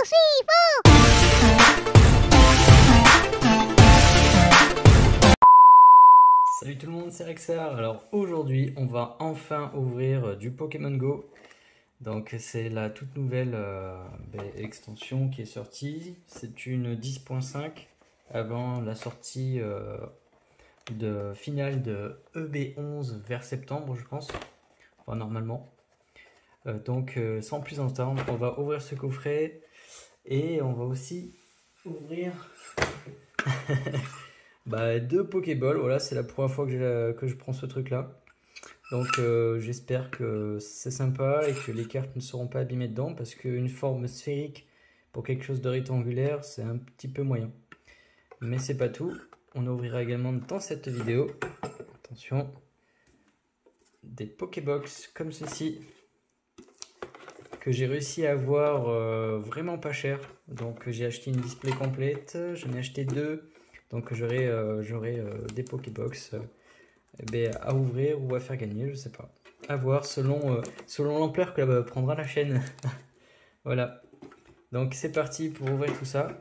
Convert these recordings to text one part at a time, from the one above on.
Salut tout le monde, c'est Rexar. Alors aujourd'hui, on va enfin ouvrir du Pokémon Go. Donc c'est la toute nouvelle extension qui est sortie. C'est une 10.5 avant la sortie de finale de EB11 vers septembre, je pense. Enfin, normalement. Donc sans plus attendre, on va ouvrir ce coffret et on va aussi ouvrir deux Pokéballs. Voilà, c'est la première fois que je prends ce truc là. Donc j'espère que c'est sympa et que les cartes ne seront pas abîmées dedans, parce qu'une forme sphérique pour quelque chose de rectangulaire, c'est un petit peu moyen. Mais c'est pas tout, on ouvrira également dans cette vidéo, attention, des Pokébox comme ceci, que j'ai réussi à avoir vraiment pas cher. Donc j'ai acheté une display complète, j'en ai acheté deux, donc j'aurai des Pokébox à ouvrir ou à faire gagner, je sais pas. À voir selon l'ampleur que prendra la chaîne. Voilà. Donc c'est parti pour ouvrir tout ça.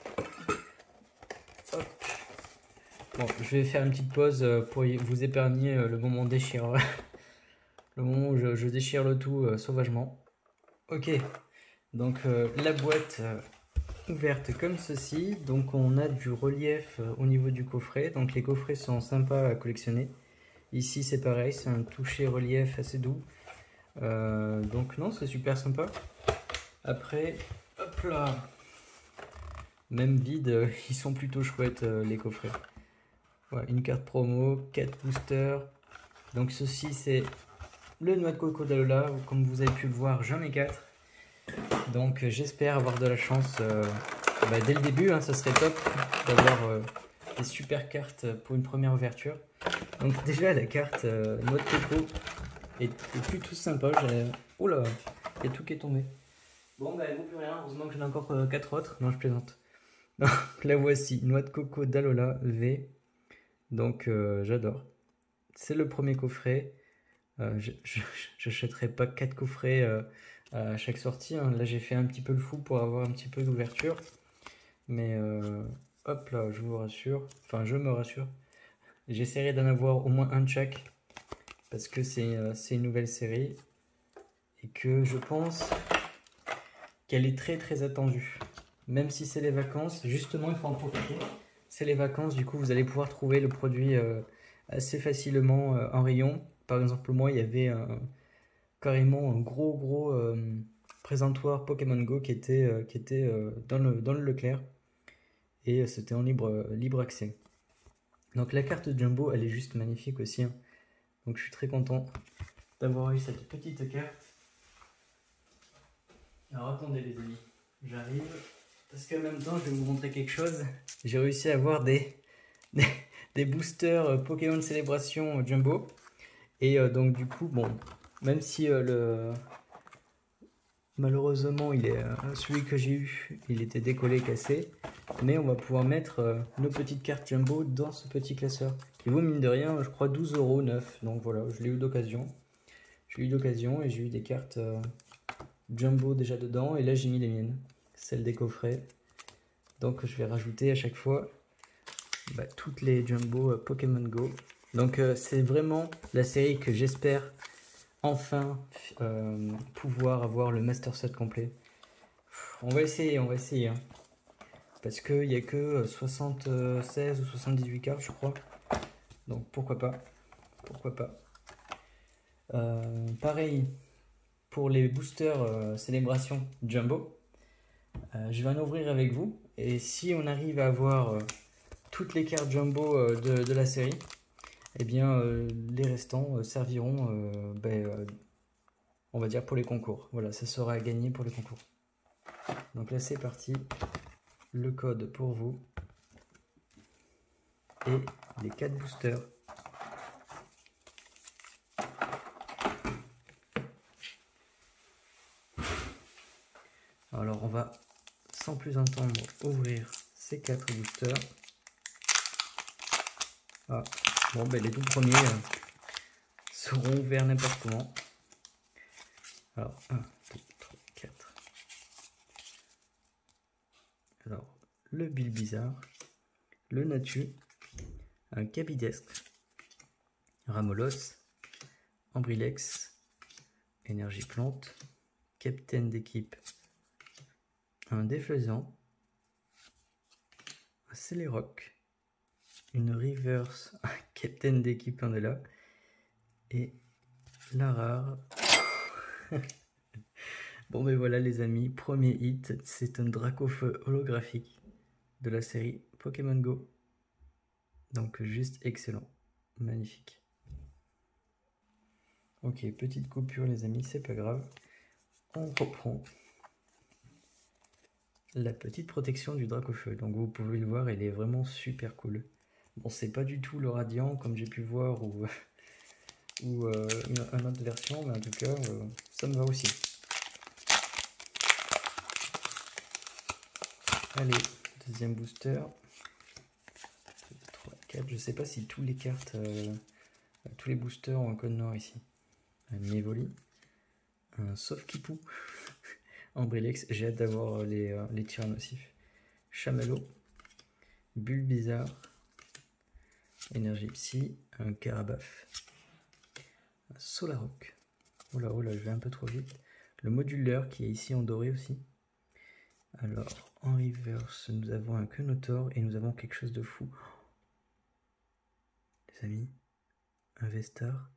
Hop. Bon, je vais faire une petite pause pour vous épargner le moment déchireur. Le moment où je déchire le tout sauvagement. Ok. Donc la boîte ouverte comme ceci. Donc on a du relief au niveau du coffret. Donc les coffrets sont sympas à collectionner. Ici c'est pareil, c'est un toucher relief assez doux. Donc non, c'est super sympa. Après, hop là, même vide, ils sont plutôt chouettes les coffrets. Voilà, une carte promo, 4 boosters. Donc ceci c'est le noix de coco d'Alola. Comme vous avez pu le voir, j'en ai 4. Donc j'espère avoir de la chance dès le début, hein, ça serait top d'avoir des super cartes pour une première ouverture. Donc déjà la carte noix de coco est plutôt sympa. Oula, il y a tout qui est tombé. Bon bah elle vaut plus rien, heureusement que j'en ai encore 4 autres. Non, je plaisante. Donc la voici, noix de coco d'Alola V. Donc j'adore. C'est le premier coffret. Je n'achèterai pas 4 coffrets à chaque sortie, hein. Là j'ai fait un petit peu le fou pour avoir un petit peu d'ouverture. Mais hop là, je vous rassure. Enfin je me rassure. J'essaierai d'en avoir au moins un de chaque, parce que c'est une nouvelle série et que je pense qu'elle est très très attendue. Même si c'est les vacances, justement il faut en profiter. C'est les vacances, du coup vous allez pouvoir trouver le produit assez facilement en rayon. Par exemple moi il y avait carrément un gros présentoir Pokémon Go qui était dans le Leclerc, et c'était en libre accès. Donc la carte Jumbo elle est juste magnifique aussi, hein. Donc je suis très content d'avoir eu cette petite carte. Alors attendez les amis, j'arrive, parce qu'en même temps je vais vous montrer quelque chose. J'ai réussi à avoir des boosters Pokémon Célébration Jumbo. Et donc du coup, bon, même si malheureusement celui que j'ai eu, il était décollé, cassé, mais on va pouvoir mettre nos petites cartes Jumbo dans ce petit classeur, qui vaut mine de rien, je crois 12 € neuf. Donc voilà, je l'ai eu d'occasion. J'ai eu d'occasion et j'ai eu des cartes Jumbo déjà dedans, et là j'ai mis les miennes, celles des coffrets. Donc je vais rajouter à chaque fois toutes les Jumbo Pokémon Go. Donc c'est vraiment la série que j'espère enfin pouvoir avoir le Master Set complet. On va essayer, hein. Parce qu'il n'y a que 76 ou 78 cartes je crois. Donc pourquoi pas. Pareil pour les boosters Célébration Jumbo. Je vais en ouvrir avec vous. Et si on arrive à avoir toutes les cartes Jumbo de la série, eh bien les restants serviront on va dire pour les concours. Voilà, ça sera à gagner pour les concours. Donc là c'est parti, le code pour vous et les 4 boosters. Alors on va sans plus attendre ouvrir ces 4 boosters. Ah, bon les tout premiers seront ouverts n'importe comment. Alors 1, 2, 3, 4. Alors, le Bulbizarre, le Natu, un Capidestre, Ramolos, Ambrilex, Énergie Plante, Capitaine d'équipe, un Déflaisant, un Céléroc, une Reverse, un Capitaine d'équipe, un de là, et la rare. Bon ben voilà les amis, premier hit, c'est un Dracofeu holographique de la série Pokémon Go. Donc juste excellent, magnifique. Ok, petite coupure les amis, c'est pas grave. On reprend la petite protection du Dracofeu. Donc vous pouvez le voir, elle est vraiment super cool. Bon, c'est pas du tout le radiant comme j'ai pu voir ou une autre version, mais en tout cas, ça me va aussi. Allez, deuxième booster. 3, 4. Je sais pas si tous les cartes, tous les boosters ont un code noir ici. Un Nevoli, un Sauf-Kipou, Ambrilex, j'ai hâte d'avoir les tirs nocifs. Chamallow, Bulbizarre, Énergie Psy, un Carabaf, un Solaroc. Oh là, je vais un peu trop vite. Le modulaire qui est ici en doré aussi. Alors, en reverse, nous avons un Quenotor et nous avons quelque chose de fou. Les amis, un Vestar.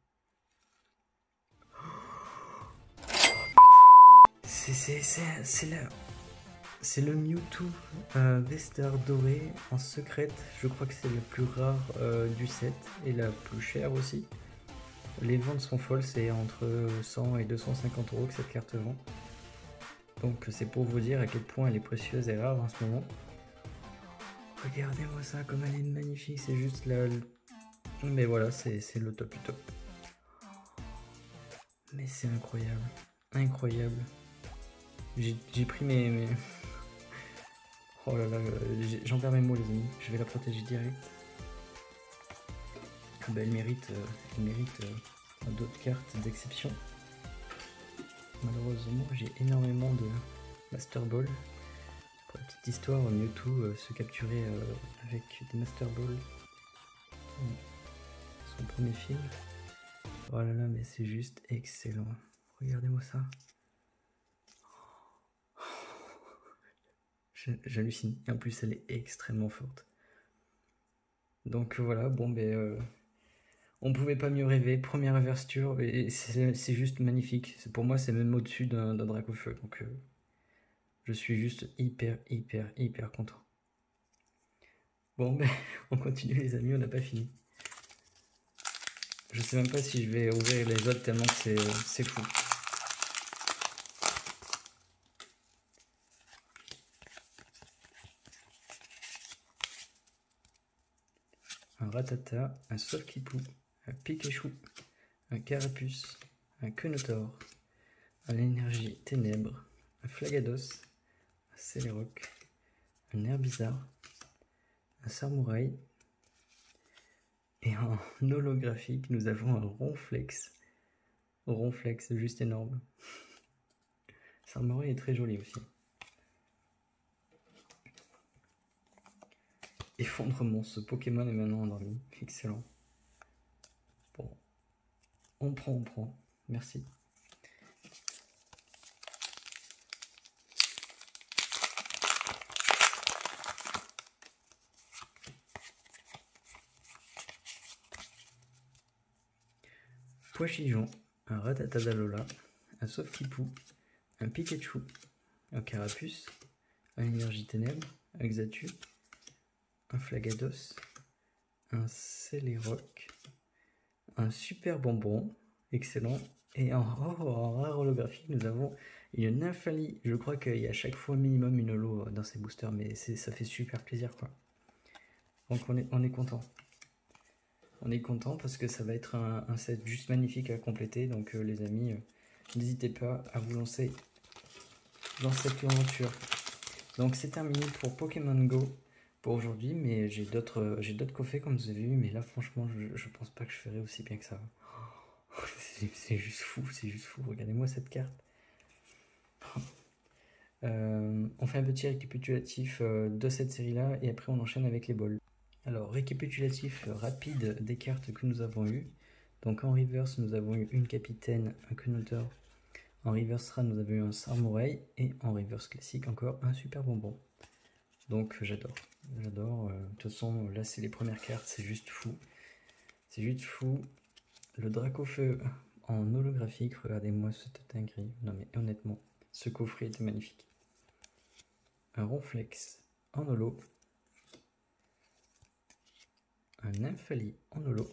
C'est le Mewtwo Vestar doré en secrète. Je crois que c'est le plus rare du set et la plus chère aussi. Les ventes sont folles, c'est entre 100 et 250 € que cette carte vend. Donc c'est pour vous dire à quel point elle est précieuse et rare en ce moment. Regardez-moi ça, comme elle est magnifique, c'est juste là. Mais voilà, c'est le top du top. Mais c'est incroyable, incroyable. J'ai pris mes... Oh là là, j'en perds mes mots les amis, je vais la protéger direct. Bah, elle mérite d'autres cartes d'exception. Malheureusement, j'ai énormément de Master Ball. Pour la petite histoire, Mewtwo se capturait avec des Master Ball. Son premier film. Oh là là, mais c'est juste excellent. Regardez-moi ça. J'hallucine. Et en plus, elle est extrêmement forte. Donc voilà, bon, ben... on pouvait pas mieux rêver, première ouverture, et c'est juste magnifique. Pour moi, c'est même au-dessus d'un Dracofeu, donc je suis juste hyper content. Bon, ben, on continue les amis, on n'a pas fini. Je sais même pas si je vais ouvrir les autres tellement que c'est fou. Un Rattata, un Sauf-Kipou, un Pikachu, un Carapuce, un Quenotor, un Énergie Ténèbres, un Flagados, un Céléroc, un Herbizarre, un Samouraï, et en holographique, nous avons un Ronflex. Ronflex, juste énorme. Samouraï est très joli aussi. Effondrement, ce Pokémon est maintenant endormi. Excellent. Bon, on prend. Merci. Poichijon, un Ratatadalola, un Sauf-Kipou, un Pikachu, un Carapuce, un Énergie Ténèbres, un Xatu, un Flagados, un Céléroc, un Super Bonbon, excellent, et en rare holographique, nous avons une Nymphalie. Je crois qu'il y a à chaque fois minimum une holo dans ces boosters, mais ça fait super plaisir quoi. Donc on est content. On est content parce que ça va être un set juste magnifique à compléter. Donc les amis, n'hésitez pas à vous lancer dans cette aventure. Donc c'est terminé pour Pokémon Go pour aujourd'hui, mais j'ai d'autres coffrets comme vous avez vu, mais là franchement je pense pas que je ferai aussi bien que ça. C'est juste fou, regardez-moi cette carte. On fait un petit récapitulatif de cette série-là et après on enchaîne avec les bols. Alors, récapitulatif rapide des cartes que nous avons eues. Donc en reverse, nous avons eu une capitaine, un connoteur. En reverse rare, nous avons eu un samouraï. Et en reverse classique, encore un super bonbon. Donc j'adore. J'adore. De toute façon, là c'est les premières cartes, c'est juste fou. C'est juste fou. Le Dracofeu en holographique, regardez-moi cette dinguerie. Non mais honnêtement, ce coffret était magnifique. Un Ronflex en holo. Un Nymphali en holo.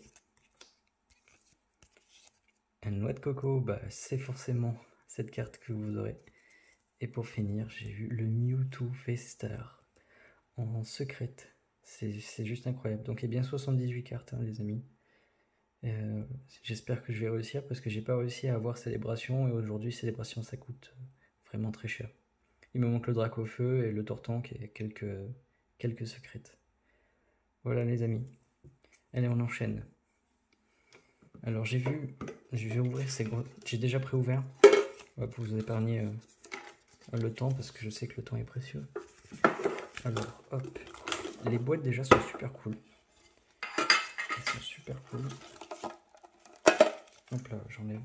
Un Noix de Coco, bah, c'est forcément cette carte que vous aurez. Et pour finir, j'ai vu le Mewtwo Festar en secrète. C'est juste incroyable. Donc il y a bien 78 cartes, hein, les amis. J'espère que je vais réussir parce que j'ai pas réussi à avoir Célébration. Et aujourd'hui, Célébration, ça coûte vraiment très cher. Il me manque le Dracofeu et le Tortank et quelques secrètes. Voilà les amis. Allez, on enchaîne. Alors je vais ouvrir ces gros... J'ai déjà préouvert pour vous épargner le temps parce que je sais que le temps est précieux. Alors hop, les boîtes déjà sont super cool. Elles sont super cool. Hop là, j'enlève.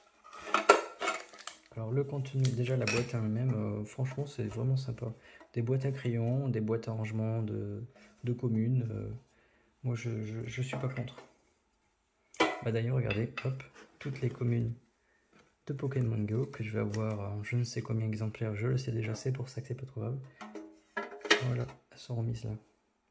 Alors le contenu, déjà la boîte en elle-même, franchement c'est vraiment sympa. Des boîtes à crayons, des boîtes à rangement de communes. Moi je suis pas contre. Bah d'ailleurs regardez, hop, toutes les communes de Pokémon Go que je vais avoir je ne sais combien d'exemplaires, je le sais déjà, c'est pour ça que c'est pas trouvable. Voilà, elles sont remises là.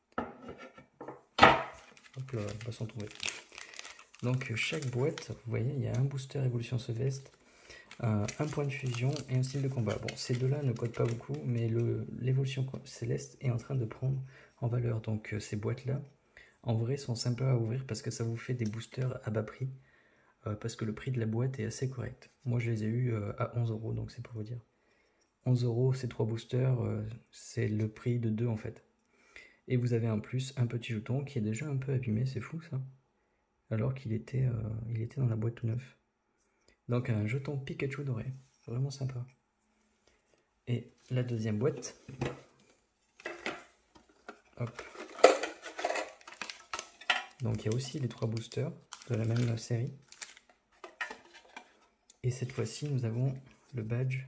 Hop là, elles va s'en trouver. Donc chaque boîte, vous voyez, il y a un booster évolution Céleste, un point de fusion et un style de combat. Bon, ces deux-là ne codent pas beaucoup, mais l'évolution Céleste est en train de prendre en valeur. Donc ces boîtes-là, en vrai, sont sympas à ouvrir parce que ça vous fait des boosters à bas prix. Parce que le prix de la boîte est assez correct. Moi, je les ai eu à 11 €, donc c'est pour vous dire. 11 €, ces 3 boosters, c'est le prix de 2 en fait. Et vous avez en plus un petit jeton qui est déjà un peu abîmé, c'est fou ça. Alors qu'il était, dans la boîte tout neuf. Donc un jeton Pikachu doré, vraiment sympa. Et la deuxième boîte, hop. Donc il y a aussi les 3 boosters de la même série. Et cette fois-ci, nous avons le badge.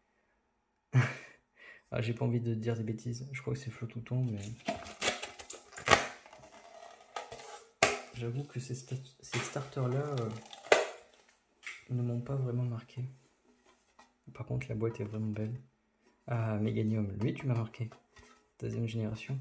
Ah, j'ai pas envie de dire des bêtises, je crois que c'est Flotouton, mais... J'avoue que ces starters-là ne m'ont pas vraiment marqué. Par contre, la boîte est vraiment belle. Ah, Méganium, lui, tu m'as marqué. Deuxième génération.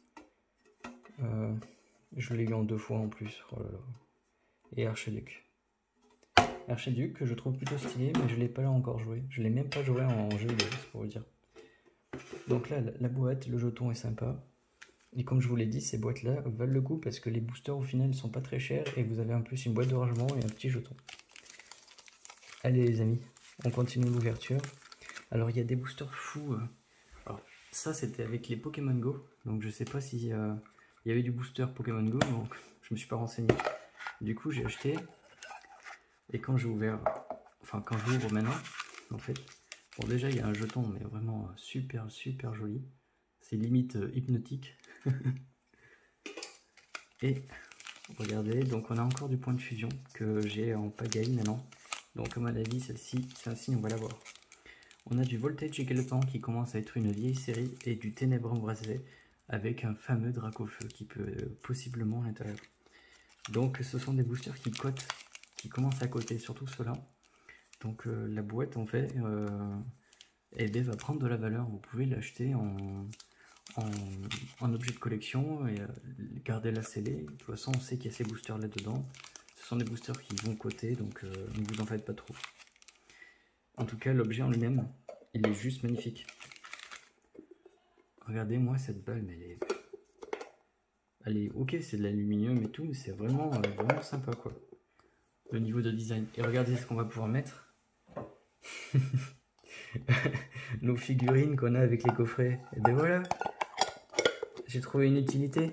Je l'ai eu en 2 fois en plus. Oh là là. Et Archiduc. Archiduc que je trouve plutôt stylé, mais je ne l'ai pas encore joué. Je ne l'ai même pas joué en jeu, c'est pour vous dire. Donc là, la boîte, le jeton est sympa. Et comme je vous l'ai dit, ces boîtes-là valent le coup parce que les boosters au final ne sont pas très chers et vous avez en plus une boîte de rangement et un petit jeton. Allez les amis, on continue l'ouverture. Alors il y a des boosters fous. Alors ça c'était avec les Pokémon Go, donc je sais pas si il y avait du booster Pokémon Go, donc je me suis pas renseigné. Du coup j'ai acheté et quand j'ai ouvert, enfin quand j'ouvre maintenant, en fait, bon déjà il y a un jeton mais vraiment super joli. C'est limite hypnotique. Et regardez, donc on a encore du point de fusion que j'ai en pagaille maintenant. Donc à mon avis, celle-ci, c'est un signe, on va la voir. On a du Voltage Éclatant qui commence à être une vieille série et du Ténèbres Embrasé avec un fameux Dracofeu qui peut possiblement à l'intérieur. Donc ce sont des boosters qui cotent, qui commencent à coter, surtout ceux-là. Donc la boîte en fait va prendre de la valeur. Vous pouvez l'acheter en objet de collection et garder la scellée. De toute façon, on sait qu'il y a ces boosters là dedans. Ce sont des boosters qui vont coter, donc ne vous en faites pas trop. En tout cas, l'objet en lui-même, il est juste magnifique. Regardez-moi cette balle, mais elle est ok, c'est de l'aluminium et tout, mais c'est vraiment sympa quoi. Le niveau de design. Et regardez ce qu'on va pouvoir mettre. Nos figurines qu'on a avec les coffrets. Et ben voilà. J'ai trouvé une utilité.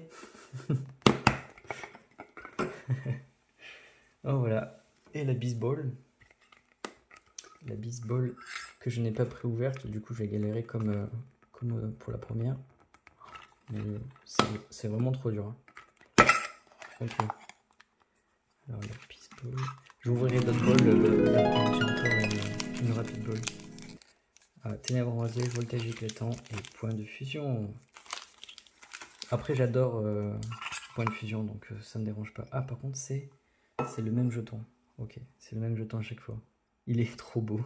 Oh voilà. Et la baseball. La baseball que je n'ai pas préouverte. Du coup, je vais galérer comme pour la première. Mais c'est vraiment trop dur. Hein. Ok. Alors, la pistole. J'ouvrirai d'autres bols. J'ai encore une rapide bol. Ténèbres embrasées, voltage éclatant et point de fusion. Après, j'adore point de fusion, donc ça me dérange pas. Ah, par contre, c'est le même jeton. Ok, c'est le même jeton à chaque fois. Il est trop beau.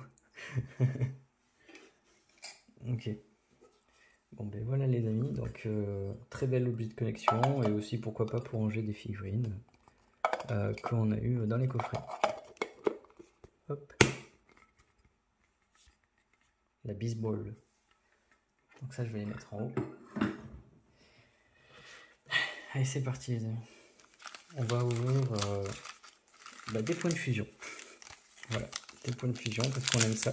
Ok. Bon, ben voilà les amis, donc très bel objet de collection et aussi pourquoi pas pour ranger des figurines qu'on a eu dans les coffrets. Hop. La baseball. Donc ça, je vais les mettre en haut. Allez, c'est parti les amis. On va ouvrir des points de fusion. Voilà, des points de fusion parce qu'on aime ça.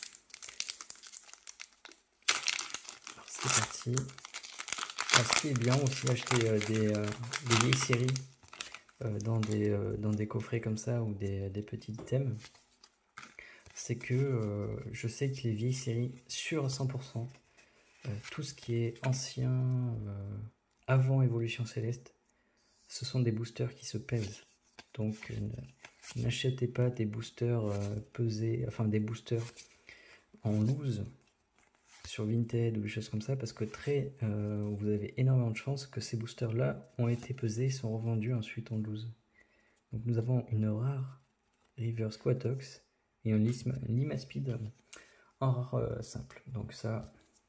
C'est parti. Alors, ce qui est bien aussi acheter des vieilles séries dans des coffrets comme ça ou des petits items, c'est que je sais que les vieilles séries sur 100%, tout ce qui est ancien avant Évolution Céleste, ce sont des boosters qui se pèsent. Donc n'achetez pas des boosters pesés, enfin des boosters en loose sur Vinted ou des choses comme ça, parce que vous avez énormément de chances que ces boosters là ont été pesés et sont revendus ensuite en loose. Donc nous avons une rare River Squatox et un Limaspeed en rare simple. Donc ça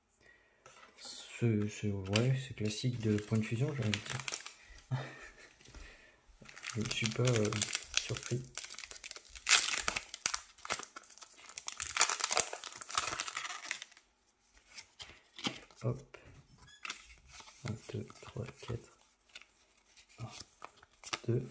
c'est classique de point de fusion, j'ai envie de dire. Je ne suis pas surpris. Hop. 1, 2, 3, 4. 1, 2.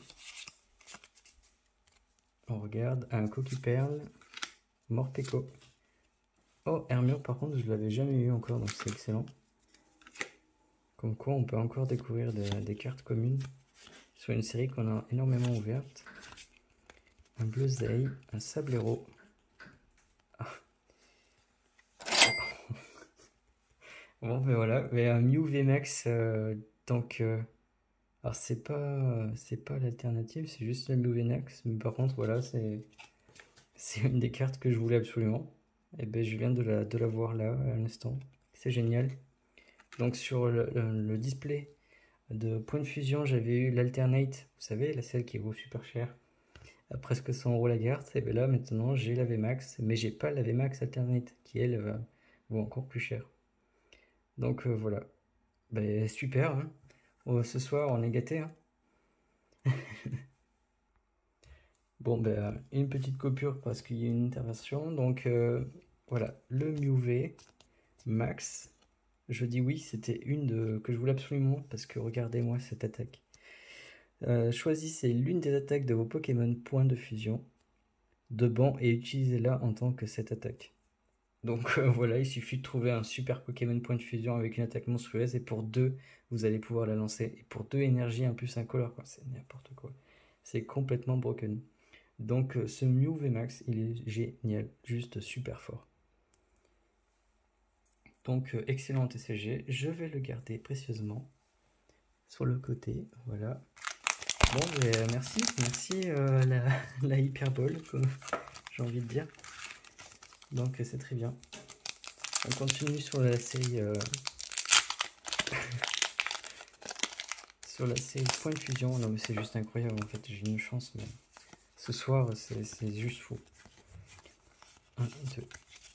On regarde. Un Coquille Perle. Morpeko. Oh, Hermure, par contre, je ne l'avais jamais eu encore, donc c'est excellent. Comme quoi, on peut encore découvrir des cartes communes sur une série qu'on a énormément ouverte. Un Bleuzeil, un Sablero. Ah. Bon, ben voilà, mais un Mew VMAX, donc... alors c'est pas l'alternative, c'est juste le Mew VMAX, mais par contre, voilà, c'est une des cartes que je voulais absolument. Et ben je viens de la voir là, à l'instant. C'est génial. Donc sur le display de point de fusion, j'avais eu l'Alternate, vous savez, celle qui vaut super cher, à presque 100 € la carte. Et bien là, maintenant, j'ai la VMAX, mais j'ai pas la VMAX Alternate, qui elle vaut encore plus cher. Donc voilà. Ben, super, hein. Ce soir, on est gâtés. Hein. Bon, ben, une petite coupure parce qu'il y a une intervention. Donc voilà, le Mew V Max. Je dis oui, c'était une que je voulais absolument parce que regardez-moi cette attaque. Choisissez l'une des attaques de vos Pokémon point de fusion de banc et utilisez-la en tant que cette attaque. Donc voilà, il suffit de trouver un super Pokémon point de fusion avec une attaque monstrueuse et pour 2, vous allez pouvoir la lancer. Et pour 2 énergies, un plus incolore, quoi. C'est n'importe quoi. C'est complètement broken. Donc ce Mew VMAX, il est génial, juste super fort. Donc excellent TCG, je vais le garder précieusement sur le côté, voilà. Bon, merci la hyperbole, comme j'ai envie de dire. Donc c'est très bien. On continue sur la série sur la série Point de Fusion. Non mais c'est juste incroyable en fait, j'ai une chance, mais ce soir c'est juste fou. 1, 2.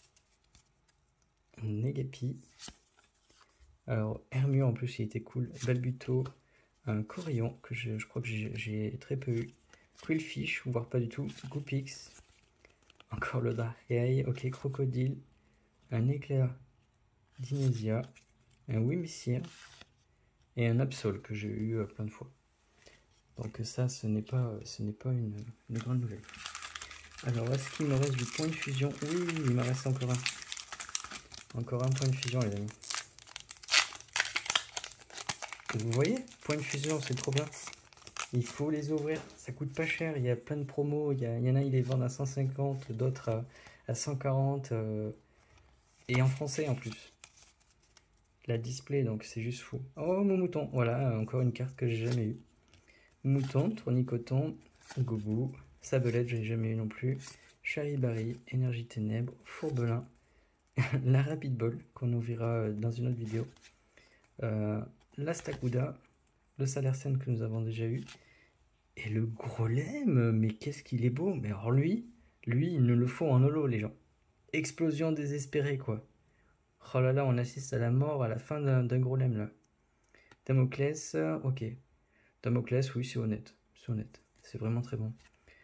Negapi. Alors Hermure en plus il était cool. Balbuto. Un Corion que je crois que j'ai très peu eu. Quillfish, voire pas du tout. Goopix. Encore le Darkrai. Ok, Crocodile. Un Éclair d'Inésia. Un Wimsir. Et un Absol que j'ai eu plein de fois. Donc ça, ce n'est pas une grande nouvelle. Alors, est-ce qu'il me reste du point de fusion? Oui, il me reste encore un. Encore un point de fusion, les amis. Vous voyez, point de fusion, c'est trop bien. Il faut les ouvrir, ça coûte pas cher, il y a plein de promos, il y en a, ils les vendent à 150, d'autres à 140. Et en français en plus. La display, donc c'est juste fou. Oh, mon mouton, voilà, encore une carte que j'ai jamais eue. Mouton, Tournicoton, Goubou, Sabelette, j'ai jamais eu non plus. Charibari, Énergie Ténèbres, Fourbelin, la Rapid Ball, qu'on ouvrira dans une autre vidéo. La Stakuda, le Salersen que nous avons déjà eu. Et le Grolem, mais qu'est-ce qu'il est beau. Mais alors lui, il nous le faut en holo, les gens. Explosion désespérée, quoi. Oh là là, on assiste à la mort à la fin d'un Grolem, là. Damoclès, ok. Damoclès, oui, c'est honnête. C'est honnête. C'est vraiment très bon.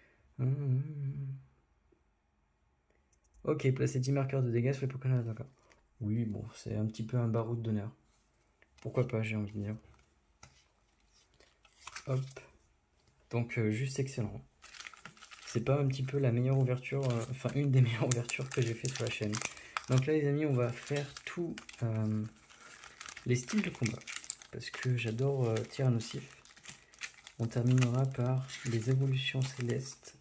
Ok, placer 10 marqueurs de dégâts sur les Pokémon d'accord. Oui, bon, c'est un petit peu un baroud d'honneur. Pourquoi pas, j'ai envie de dire. Hop. Donc, juste excellent. C'est pas un petit peu la meilleure ouverture, enfin, une des meilleures ouvertures que j'ai fait sur la chaîne. Donc là, les amis, on va faire tous les styles de combat. Parce que j'adore tir nocif. On terminera par les évolutions célestes.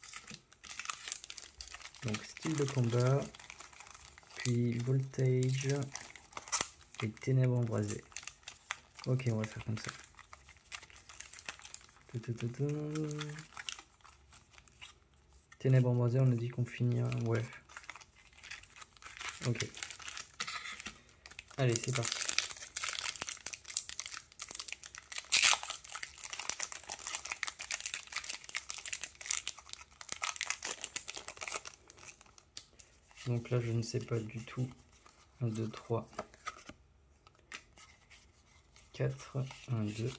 Donc style de combat, puis voltage et ténèbres embrasées. Ok, on va faire comme ça. Ténèbres embrasées, on a dit qu'on finit. Ouais. Ok. Allez, c'est parti. Donc là, je ne sais pas du tout. 1, 2, 3, 4, 1, 2.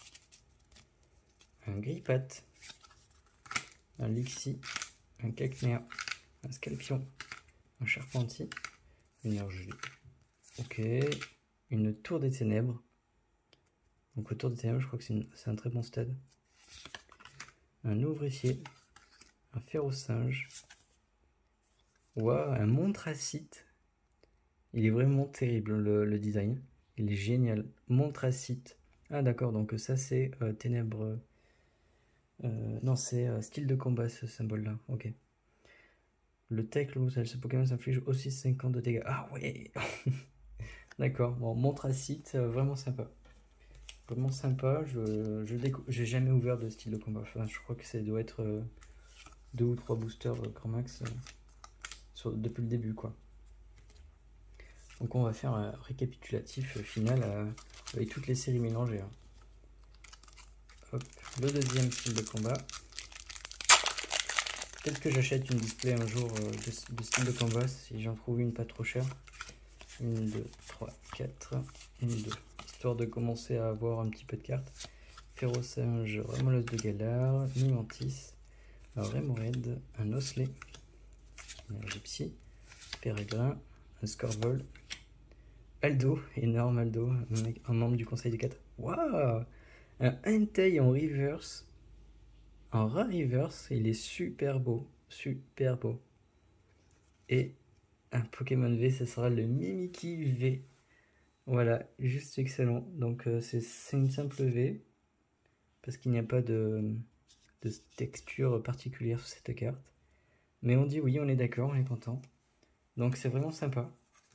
Un Grippat, un Lixie, un Cacnea, un Scalpion, un Charpentier, une Urgule. Ok, une Tour des Ténèbres. Donc le Tour des Ténèbres, je crois que c'est un très bon stade. Un Ouvrier, un Férocinge. Waouh, un Montracite. Il est vraiment terrible le design. Il est génial. Montracite. Ah d'accord, donc ça c'est Ténèbres. Non, c'est style de combat ce symbole-là. Ok. Le tech, ce Pokémon s'inflige aussi 50 de dégâts. Ah ouais. D'accord. Bon, Montracite, vraiment sympa. Vraiment sympa. J'ai jamais ouvert de style de combat. Enfin, je crois que ça doit être 2 ou 3 boosters grand max depuis le début, quoi. Donc on va faire un récapitulatif final avec toutes les séries mélangées. Hein. Hop, le deuxième style de combat. Peut-être que j'achète une display un jour de style de combat si j'en trouve une pas trop chère. 1, 2, 3, 4, 1, 2. Histoire de commencer à avoir un petit peu de cartes. Férocinge, Remolos de Galar, Mimantis, Remoraid, un Osley, un Gypsy, Pérégrin, un Scorvol, Aldo, énorme Aldo, un membre du conseil des 4. Waouh! Un Entei en reverse. En rare reverse, il est super beau. Super beau. Et un Pokémon V, ce sera le Mimikyu V. Voilà, juste excellent. Donc c'est une simple V. Parce qu'il n'y a pas de texture particulière sur cette carte. Mais on dit oui, on est d'accord, on est content. Donc c'est vraiment sympa.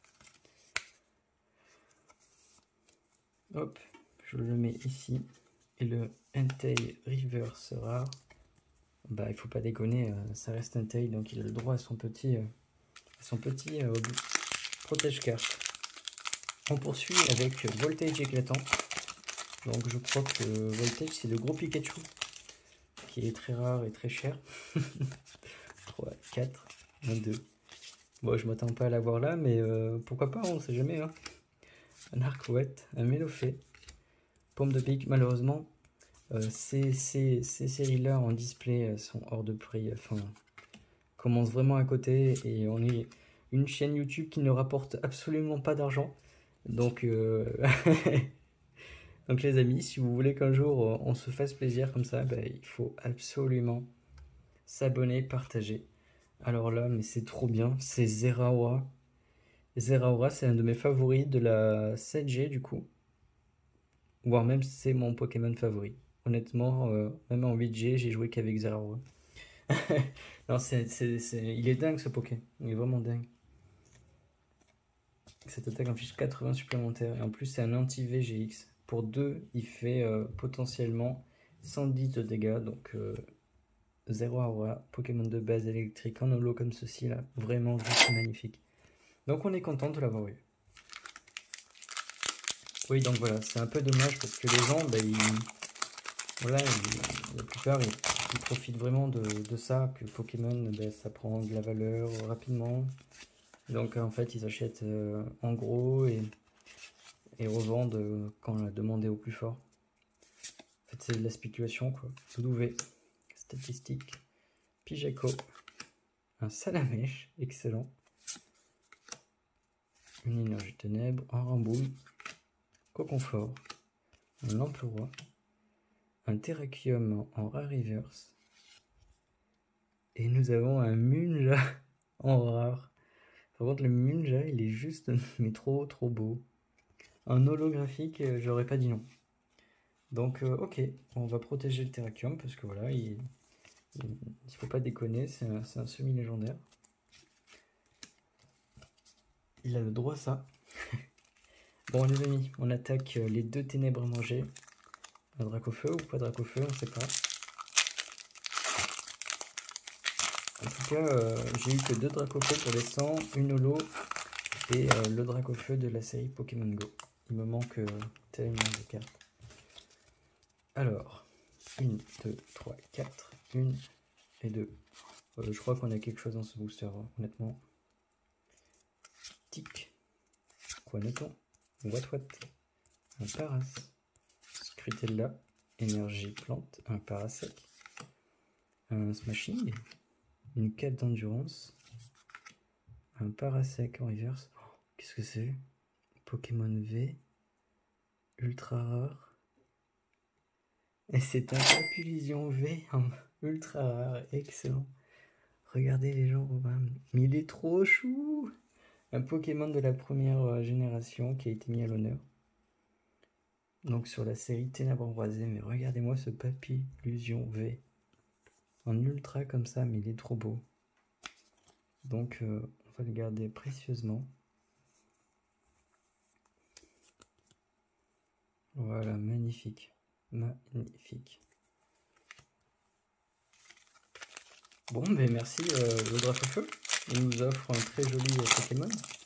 Hop, je le mets ici. Et le Entei Reverse rare. Bah il faut pas déconner, ça reste Entei, donc il a le droit à son petit protège-carte. On poursuit avec Voltage éclatant. Donc je crois que Voltage c'est le gros Pikachu qui est très rare et très cher. 3, 4, 1, 2. Bon, je m'attends pas à l'avoir là, mais pourquoi pas, on sait jamais. Hein. Un Arcouette, un Mélofée, Pomme de pique. Malheureusement, ces séries-là en display sont hors de prix. Enfin, commence vraiment à côté et on est une chaîne YouTube qui ne rapporte absolument pas d'argent. Donc, donc les amis, si vous voulez qu'un jour on se fasse plaisir comme ça, bah, il faut absolument s'abonner, partager. Alors là, mais c'est trop bien, c'est Zeraora. Zeraora, c'est un de mes favoris de la 7G du coup. Voire même c'est mon Pokémon favori. Honnêtement, même en 8G, j'ai joué qu'avec Zeraora. Non, il est dingue ce Poké. Il est vraiment dingue. Cette attaque inflige 80 supplémentaires. Et en plus, c'est un anti-VGX. Pour 2, il fait potentiellement 110 de dégâts. Donc 0 aura. Pokémon de base électrique en holo comme ceci là. Vraiment juste magnifique. Donc on est content de l'avoir eu. Oui, donc voilà, c'est un peu dommage parce que les gens, la plupart, ils profitent vraiment de ça, que Pokémon, ça prend de la valeur rapidement. Donc en fait, ils achètent en gros et revendent quand la demande est au plus fort. En fait, c'est de la spéculation, quoi. W, statistique, Pijaco, un Salamèche, excellent. Une énergie ténèbres, un Rambouille, Coconfort, un Lampe-Roi, un Terrakium en rare reverse. Et nous avons un Munja en rare. Par contre, le Munja, il est juste, mais trop beau. Un holographique, j'aurais pas dit non. Donc, ok, on va protéger le Terrakium parce que voilà, il faut pas déconner, c'est un semi-légendaire. Il a le droit à ça. Bon, les amis, on attaque les 2 ténèbres mangées. Un Dracofeu ou pas Dracofeu, on sait pas. En tout cas, j'ai eu que 2 Dracofeu pour les 100, une holo et le Dracofeu de la série Pokémon Go. Il me manque tellement de cartes. Alors, 1, 2, 3, 4, 1 et 2. Je crois qu'on a quelque chose dans ce booster, hein, honnêtement. Tic. Quoi notons? What? Un Paras. Scrutella. Énergie plante. Un Parasec. Un Smashing. Une cape d'endurance. Un Parasec en reverse. Oh, qu'est-ce que c'est? Pokémon V. Ultra rare. Et c'est un Papillusion V en ultra rare. Excellent. Regardez les gens, mais il est trop chou! Un Pokémon de la première génération qui a été mis à l'honneur. Donc sur la série Ténèbres Embrasées, mais regardez-moi ce Papillusion V. En ultra comme ça, mais il est trop beau. Donc on va le garder précieusement. Voilà, magnifique. Magnifique. Bon, ben merci le Dracofeu. Il nous offre un très joli Pokémon.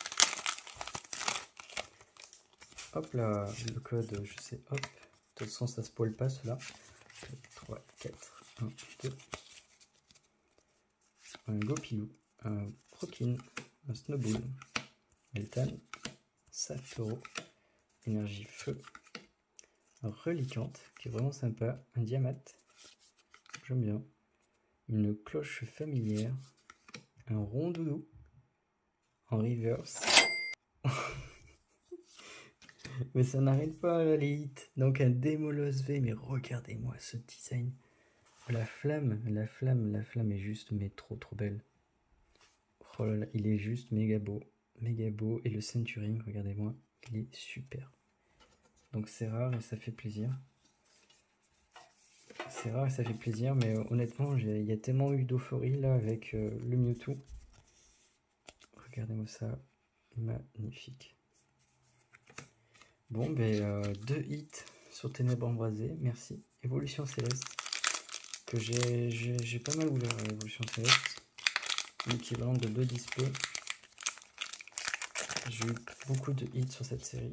Hop là, le code, je sais, hop. De toute façon, ça spoil pas cela. 3, 4, 1, 2. Un Gopilou, un Prokin, un Snowball, Meltan, Saptoro, énergie feu, un Reliquante qui est vraiment sympa, un Diamat, j'aime bien, une cloche familière, un Rondoudou en reverse. Mais ça n'arrête pas là, les hits. Donc un Démolos V, mais regardez-moi ce design. La flamme est juste mais trop belle. Oh là là, il est juste méga beau. Et le Centuring, regardez-moi, il est super. Donc c'est rare et ça fait plaisir. Mais honnêtement, il y a tellement eu d'euphorie là avec le Mewtwo. Regardez-moi ça, magnifique. Bon, 2 hits sur Ténèbres Embrasées, merci. Évolution Céleste, que j'ai pas mal ouvert à Évolution Céleste. L'équivalent de 2 displays. J'ai eu beaucoup de hits sur cette série.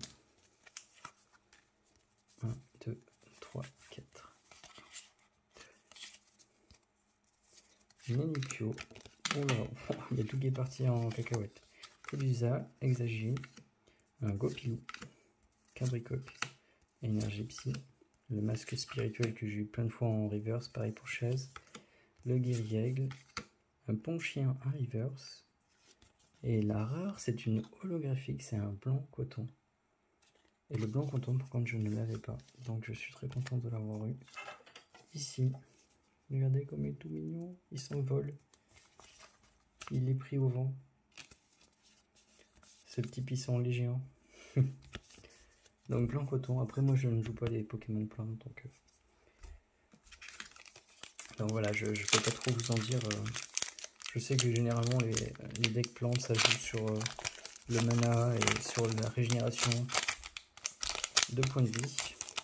1, 2, 3, 4. Nenukio. Oh là, il y a tout qui est parti en cacahuète. Pelusa, Exagine, un Gopilou, Cabricoque, Énergie Psy, le masque spirituel que j'ai eu plein de fois en reverse, pareil pour Chaise, le Guerriègle, un Ponchien en reverse, et la rare c'est une holographique, c'est un blanc coton. Et le blanc coton par contre je ne l'avais pas, donc je suis très content de l'avoir eu. Ici, regardez comme il est tout mignon, il s'envole, il est pris au vent. Ce petit pissenlit géant. Donc blanc coton. Après moi je ne joue pas les Pokémon plantes, donc voilà, je peux pas trop vous en dire. Je sais que généralement les decks plantes ça joue le mana et sur la régénération de points de vie.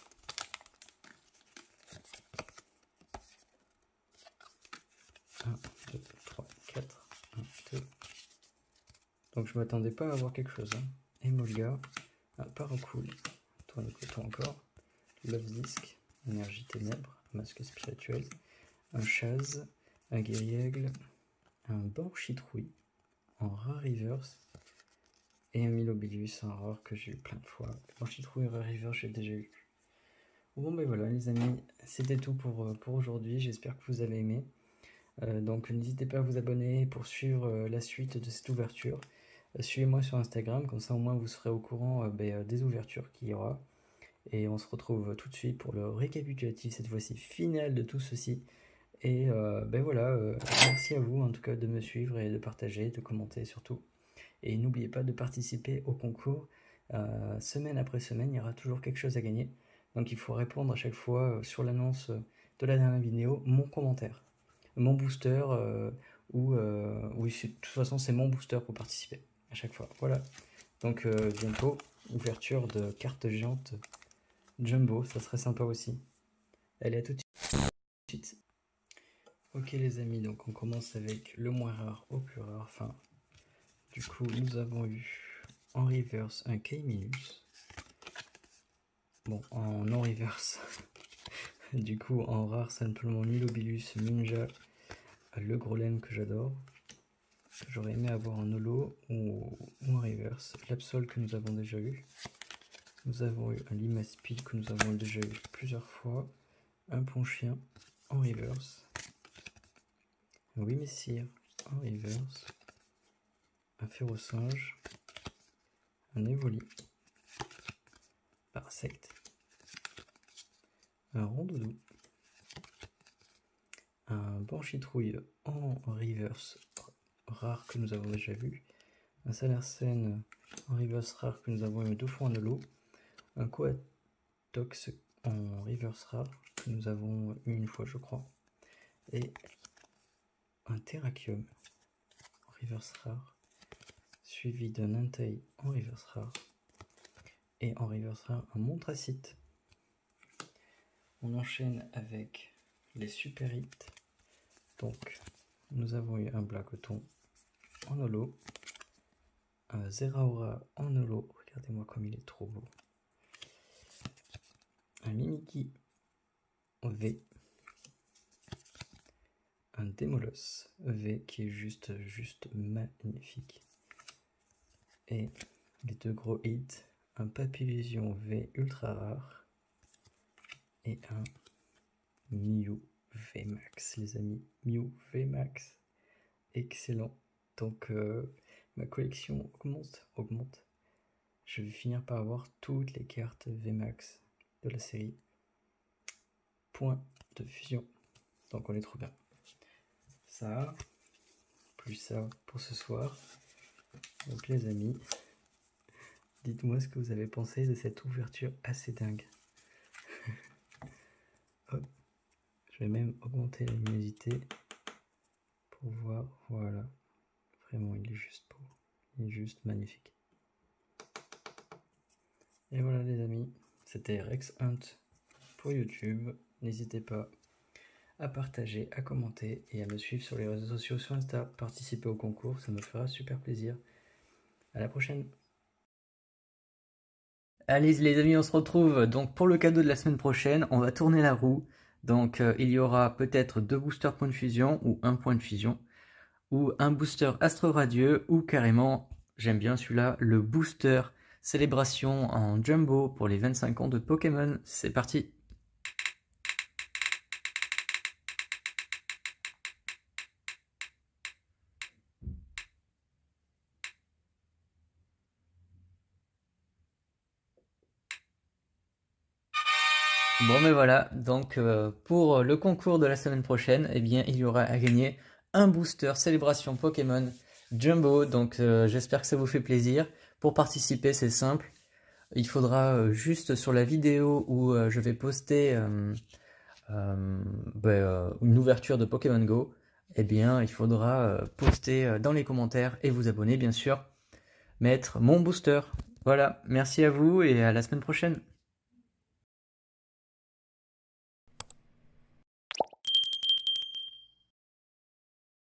Un, 2, 3, 4, 1, 2. Donc je m'attendais pas à avoir quelque chose. Hein. Emolga, un Paracool, tourne-coton encore, Love Disc, Énergie Ténèbres, Masque Spirituel, un Chaz, un Guerriègle, un Banshee-Trouille en rare reverse et un Milobilus en rare que j'ai eu plein de fois. Banshee-Trouille en rare reverse, j'ai déjà eu. Bon ben voilà les amis, c'était tout pour aujourd'hui, j'espère que vous avez aimé. Donc n'hésitez pas à vous abonner pour suivre la suite de cette ouverture. Suivez-moi sur Instagram, comme ça au moins vous serez au courant des ouvertures qu'il y aura. Et on se retrouve tout de suite pour le récapitulatif, cette fois-ci final de tout ceci. Et voilà, merci à vous en tout cas de me suivre et de partager, de commenter surtout. Et n'oubliez pas de participer au concours. Semaine après semaine, il y aura toujours quelque chose à gagner. Donc il faut répondre à chaque fois sur l'annonce de la dernière vidéo, mon commentaire, mon booster, oui, de toute façon c'est mon booster pour participer à chaque fois. Voilà, donc bientôt, ouverture de carte géante Jumbo, ça serait sympa aussi. Allez, à tout de suite. Ok les amis, donc on commence avec le moins rare au plus rare. Enfin, du coup, nous avons eu en reverse un K-Minus. Bon, en non-reverse, du coup, en rare, simplement Milobilus, Ninja, le Grolem que j'adore. J'aurais aimé avoir en holo ou en reverse. L'Absol que nous avons déjà eu. Nous avons eu un Limaspil que nous avons déjà eu plusieurs fois. Un Ponchien en reverse. Un Wimessir en reverse. Un Férocinge. Un Evoli. Parasect. Un Rondoudou. Un Banshee-Trouille en reverse rare que nous avons déjà vu. Un Salarsen en reverse rare que nous avons eu 2 fois en holo. Un Coatox en reverse rare que nous avons eu une fois je crois. Et un Terrakium en reverse rare. Suivi d'un Entei en reverse rare. Et en reverse rare un Montracite. On enchaîne avec les super hits. Donc nous avons eu un Blackoton en holo. Un Zeraora en holo. Regardez-moi comme il est trop beau. Un Mimikyu V, un Démolos V qui est juste magnifique. Et les 2 gros hits, un Papillusion V ultra rare et un Mew V Max, les amis. Mew V Max, excellent. Donc ma collection augmente. Je vais finir par avoir toutes les cartes V Max de la série. Point de fusion. Donc on est trop bien. Ça, plus ça pour ce soir. Donc les amis, dites-moi ce que vous avez pensé de cette ouverture assez dingue. Hop. Je vais même augmenter la luminosité pour voir. Voilà. Vraiment, il est juste beau. Il est juste magnifique. Et voilà les amis, c'était Rex Hunt pour YouTube. N'hésitez pas à partager, à commenter et à me suivre sur les réseaux sociaux, sur Insta, participer au concours, ça me fera super plaisir. À la prochaine. Allez les amis, on se retrouve donc pour le cadeau de la semaine prochaine. On va tourner la roue. Donc il y aura peut-être 2 boosters point de fusion ou 1 point de fusion. Ou un booster Astre Radieux ou carrément, j'aime bien celui-là, le booster Célébration en Jumbo pour les 25 ans de Pokémon. C'est parti! Bon mais voilà, donc pour le concours de la semaine prochaine, eh bien il y aura à gagner un booster Célébration Pokémon Jumbo, donc j'espère que ça vous fait plaisir. Pour participer c'est simple, il faudra juste sur la vidéo où je vais poster une ouverture de Pokémon Go, eh bien il faudra poster dans les commentaires et vous abonner bien sûr. mettre mon booster. Voilà, merci à vous et à la semaine prochaine.